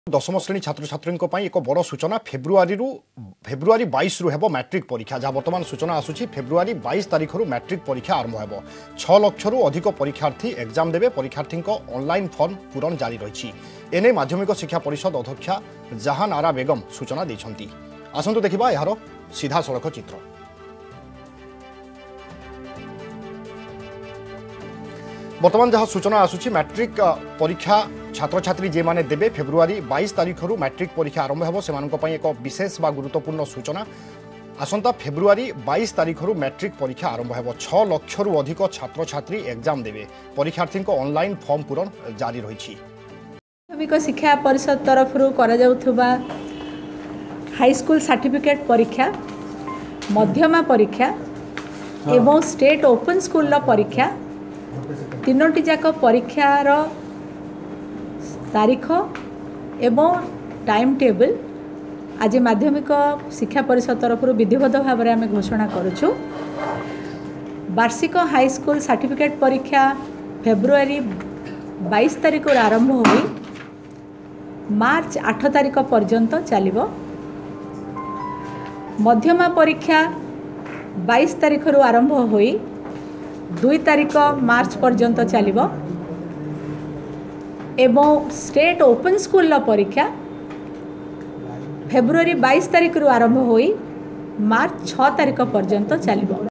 दशम श्रेणी छात्र छात्री एक बड़ सूचना फेब्रुआरी 22 रु मैट्रिक परीक्षा जहाँ बर्तमान सूचना आसूची फेब्रुआरी 22 तारीख रु मैट्रिक परीक्षा आरंभ हो 6 लाख रु अधिक परीक्षार्थी एग्जाम देवे परीक्षार्थी ऑनलाइन फॉर्म पूरण जारी रही एने माध्यमिक शिक्षा परिषद अध्यक्षा जहान आरा बेगम सूचना देछंती। आसंतु देखिबा यार सीधा सड़क चित्र। बर्तमान जहाँ सूचना आसूची मैट्रिक परीक्षा छात्र छात्री जे माने देबे फेब्रुआरी 22 तारीख रु मैट्रिक परीक्षा आरंभ हो से एक विशेष बा गुरुत्वपूर्ण सूचना। आसंता फेब्रुआरी 22 तारीख रु मैट्रिक परीक्षा आरंभ हो 6 लाख रु अधिक छात्र छात्री एग्जाम देबे परीक्षार्थी ऑनलाइन फॉर्म पूरण जारी रही। माध्यमिक शिक्षा परिषद तरफ करा जाउथबा हाई स्कूल सर्टिफिकेट परीक्षा मध्यमा परीक्षा एवं स्टेट ओपन स्कूल परीक्षा तीनोटी जाक परीक्षार तारीख एवं टाइम टेबल आज माध्यमिक शिक्षा परिषद तरफ विधिवत भाव में आम घोषणा करुचु। वार्षिक हाई स्कूल सर्टिफिकेट परीक्षा फेब्रुआरी 22 तारीख आरंभ हो मार्च 8 तारीख पर्यंत चलिबो। मध्यमा परीक्षा 22 तारीख आरंभ हो 2 तारीख मार्च पर्यंत चलिबो एवं स्टेट ओपन स्कूल परीक्षा फेब्रुआरी 22 तारीख आरंभ हो मार्च 6 तारीख पर्यंत चलिबो।